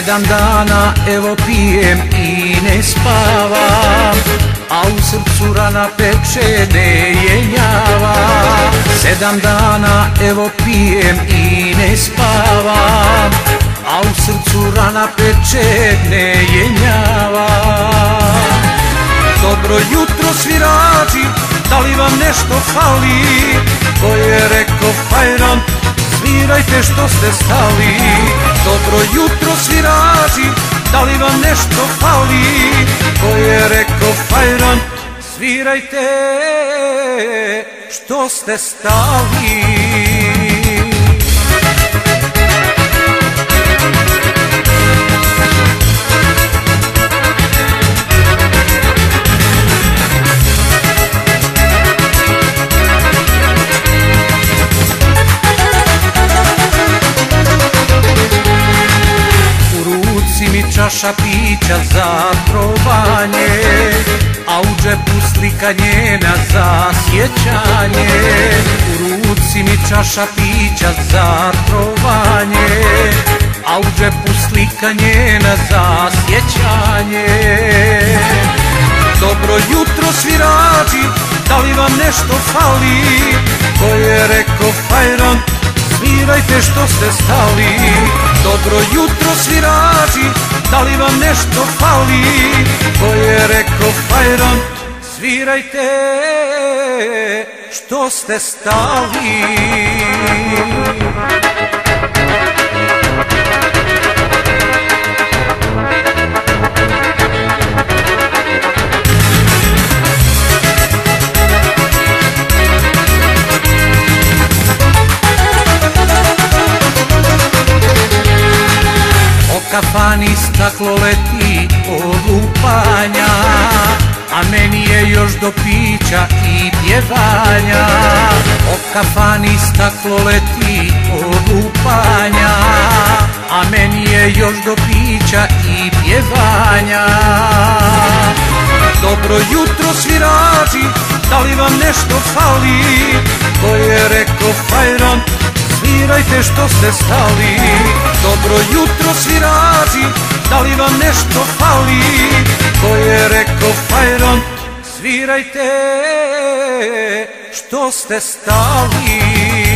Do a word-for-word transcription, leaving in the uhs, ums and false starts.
Sedam dana evo pijem i ne spavam, a u srcu rana peče ne jenjava. Sedam dana evo pijem i ne spavam, a u srcu rana peče ne jenjava. Dobro jutro svirači, da li vam nešto fali? Ko je reko fajron, svirajte što ste stali. Dobro jutro svirači, da li vam nešto fali? Ko je reko fajron, svirajte što ste stali. Čaša pića za probanje, a u džepu slika njena za sjećanje. U ruci mi čaša pića za probanje, a u džepu slika njena za sjećanje. Dobro jutro svirači, da li vam nešto fali? Ko je reko fajron, svirajte što ste stali. Dobro jutro svirači, da li vam nešto fali? Ko je reko fajron, svirajte što ste stali. Kafani staklo leti od lupanja, a meni je još do pića i pjevanja. O kafani staklo leti od lupanja, a meni je još do pića i pjevanja. Dobro jutro svirači, da li vam nešto fali? Ko je reko fajron, svirajte što ste stali. Dobro jutro svirači, da li vam nešto fali? Ko je reko fajron, svirajte što ste stali.